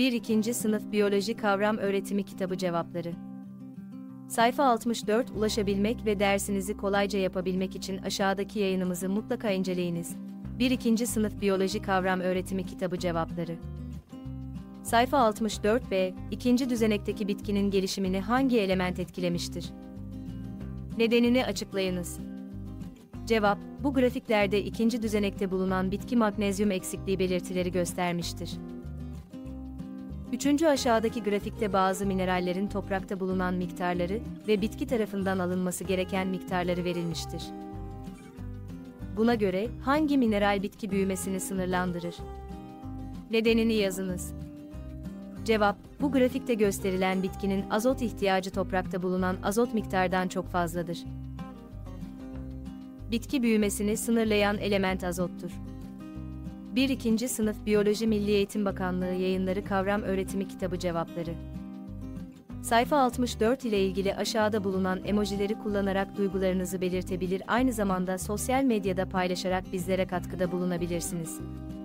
1-2. Sınıf Biyoloji Kavram Öğretimi Kitabı Cevapları. Sayfa 64. Ulaşabilmek ve dersinizi kolayca yapabilmek için aşağıdaki yayınımızı mutlaka inceleyiniz. 1-2. Sınıf Biyoloji Kavram Öğretimi Kitabı Cevapları. Sayfa 64b. İkinci düzenekteki bitkinin gelişimini hangi element etkilemiştir? Nedenini açıklayınız. Cevap: bu grafiklerde ikinci düzenekte bulunan bitki magnezyum eksikliği belirtileri göstermiştir. Üçüncü aşağıdaki grafikte bazı minerallerin toprakta bulunan miktarları ve bitki tarafından alınması gereken miktarları verilmiştir. Buna göre hangi mineral bitki büyümesini sınırlandırır? Nedenini yazınız. Cevap: bu grafikte gösterilen bitkinin azot ihtiyacı toprakta bulunan azot miktardan çok fazladır. Bitki büyümesini sınırlayan element azottur. 1-2. Sınıf Biyoloji Milli Eğitim Bakanlığı Yayınları Kavram Öğretimi Kitabı Cevapları. Sayfa 64 ile ilgili aşağıda bulunan emojileri kullanarak duygularınızı belirtebilir, aynı zamanda sosyal medyada paylaşarak bizlere katkıda bulunabilirsiniz.